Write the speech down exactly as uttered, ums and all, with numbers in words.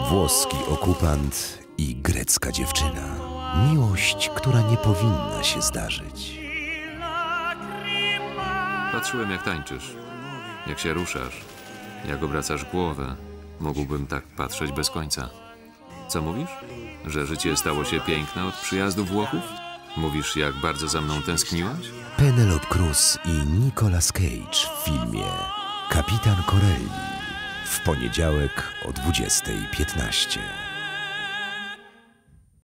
Włoski okupant i grecka dziewczyna. Miłość, która nie powinna się zdarzyć. Patrzyłem, jak tańczysz, jak się ruszasz, jak obracasz głowę. Mógłbym tak patrzeć bez końca. Co mówisz? Że życie stało się piękne od przyjazdu Włochów? Mówisz, jak bardzo za mną tęskniłaś? Penelope Cruz i Nicolas Cage w filmie Kapitan Corelli w poniedziałek o dwudziestej piętnaście.